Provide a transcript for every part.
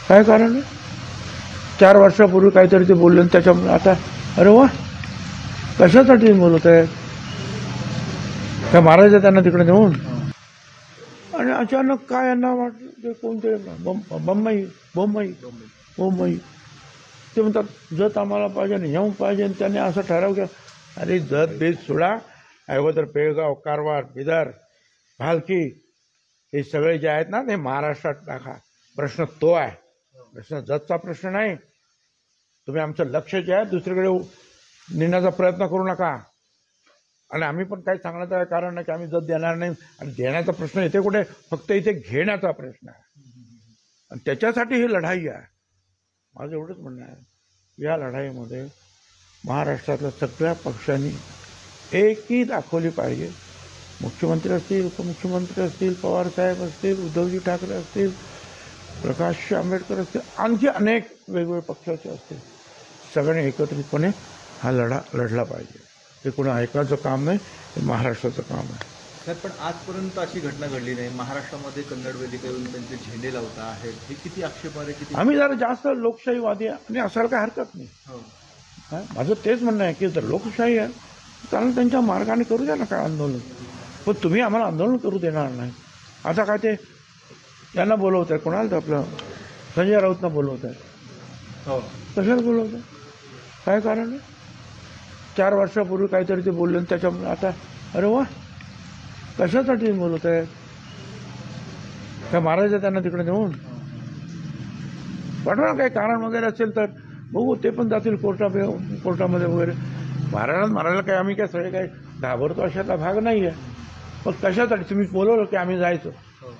काय कारण आहे? 4 वर्षापूर्वी काहीतरी ते बोलले आणि त्याच्यामुळे आता अरे वा, कशासाठी बोलत आहेत? काय मारायचं त्यांना तिकडे नेऊन? आणि अचानक काय यांना वाटलं ते कोणते बम्बई बोंबई बोंबई ते म्हणतात जत आम्हाला पाहिजे आणि येऊन पाहिजे. आणि त्यांनी असं ठराव केलं, अरे जत बीज सोडा, अगोदर बेळगाव, कारवार, बिदर, भालकी हे सगळे जे आहेत ना ते महाराष्ट्रात टाका. प्रश्न तो आहे, प्रश्न जतचा प्रश्न नाही. तुम्ही आमचं लक्ष जे आहे दुसरीकडे नेण्याचा प्रयत्न करू नका. आणि आम्ही पण काही सांगण्याचं कारण नाही की आम्ही जत देणार नाही. आणि देण्याचा प्रश्न इथे कुठे, फक्त इथे घेण्याचा प्रश्न आहे. आणि त्याच्यासाठी ही लढाई आहे. माझं एवढंच म्हणणं आहे, या लढाईमध्ये महाराष्ट्रातल्या सगळ्या पक्षांनी एकी दाखवली पाहिजे. मुख्यमंत्री असतील, उपमुख्यमंत्री असतील, पवारसाहेब असतील, उद्धवजी ठाकरे असतील, प्रकाश आंबेडकर असतील, आणखी अनेक वेगवेगळे पक्षाचे असतील, सगळ्यांनी एकत्रितपणे हा लढा लढला पाहिजे. हे कोणी ऐकायचं काम नाही, हे महाराष्ट्राचं काम आहे. सर, पण आजपर्यंत अशी घटना घडली नाही. महाराष्ट्रामध्ये कन्नड वेदिकेवरून त्यांचे झेंडे लावता आहेत, हे किती आक्षेपार्ह, किती आम्ही जरा जास्त लोकशाहीवादी आहे आणि असायला काही हरकत नाही. माझं तेच म्हणणं आहे की जर लोकशाही आहे त्याला त्यांच्या मार्गाने करू द्या ना काय आंदोलन. पण तुम्ही आम्हाला आंदोलन करू देणार नाही. आता काय ते यांना बोलवत आहे, कोणाला तर आपलं संजय राऊतना बोलवत आहे. कशाला बोलवत आहे? काय कारण आहे? 4 वर्षापूर्वी काहीतरी ते बोलले आणि त्याच्यामुळे आता अरे वा, कशासाठी बोलत आहेत? काय मारायचं त्यांना तिकडे नेऊन? पाठवा काही कारण वगैरे असेल तर बघू, ते पण जातील कोर्टामध्ये वगैरे. मारायला काही आम्ही काय सगळे काही घाबरतो अशातला भाग नाही आहे. पण कशासाठी तुम्ही बोलवलं की आम्ही जायचं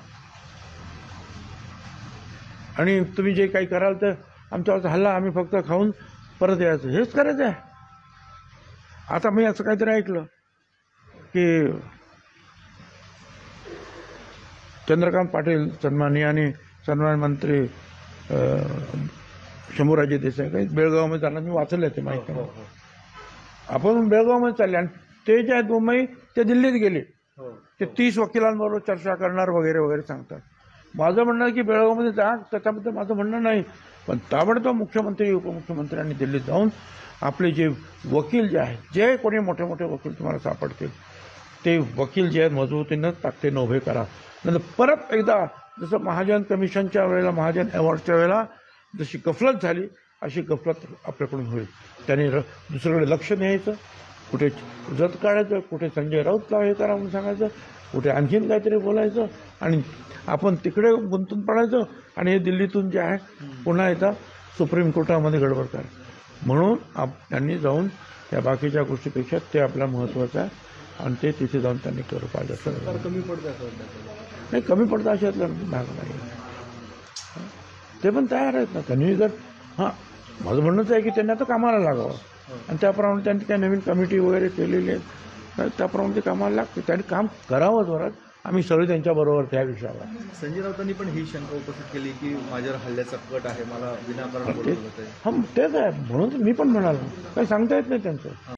आणि तुम्ही जे काही कराल तर आमच्यावरचा हल्ला आम्ही फक्त खाऊन परत यायचं, हेच करायचं आहे. आता मी असं काहीतरी ऐकलं की चंद्रकांत पाटील सन्माननीय आणि सन्मान मंत्री शंभूराजे देसाई काही बेळगावमध्ये जाणार, मी वाचलं ते माहिती. आपण बेळगावमध्ये चालले आणि ते जे आहेत मुंबई ते दिल्लीत गेले. ते 30 वकिलांबरोबर चर्चा करणार वगैरे वगैरे सांगतात. माझं म्हणणं आहे की बेळगावमध्ये जा, त्याच्याबद्दल माझं म्हणणं नाही. पण ताबडतोब मुख्यमंत्री उपमुख्यमंत्र्यांनी दिल्लीत जाऊन आपले जे वकील जे आहेत, जे कोणी मोठे मोठे वकील तुम्हाला सापडतील ते वकील जे आहेत मजबूतीनं ताकदीनं उभे करा. नंतर परत एकदा जसं महाजन कमिशनच्या वेळेला, महाजन अवॉर्डच्या वेळेला जशी गफलत झाली अशी गफलत आपल्याकडून होईल. त्यांनी दुसरीकडे लक्ष द्यायचं, कुठे जत काढायचं, कुठे संजय राऊतला हे करा म्हणून सांगायचं, कुठे आणखीन काहीतरी बोलायचं आणि आपण तिकडे गुंतून पडायचं. आणि हे दिल्लीतून जे आहे पुन्हा येतात सुप्रीम कोर्टामध्ये गडबड करा. म्हणून त्यांनी जाऊन त्या बाकीच्या गोष्टीपेक्षा ते आपल्याला महत्त्वाचं आहे आणि ते तिथे जाऊन त्यांनी केलं पाहिजे. कमी पडतं असं नाही, कमी पडतं अशातला भाग नाही. ते पण तयार आहेत ना. त्यांनी जर माझं म्हणणंच आहे की त्यांनी आता कामाला लागावं आणि त्याप्रमाणे त्यांनी काही नवीन कमिटी वगैरे केलेली आहे, त्याप्रमाणे ते कामाला लागते. त्यांनी काम करावं जोरात. आम्ही सगळे त्यांच्याबरोबर त्या विषयावर. संजय राऊतांनी पण ही शंका उपस्थित केली की माझ्यावर हल्ल्याचा कट आहे, मला विनाकारण बोलवलं होतं. तेच आहे, म्हणून मी पण म्हणालो काही सांगता येत नाही त्यांचं.